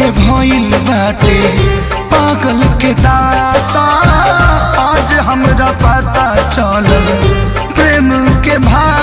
में भइल बाटे पागल के दासा। आज हमरा पता चलल प्रेम के भाषा।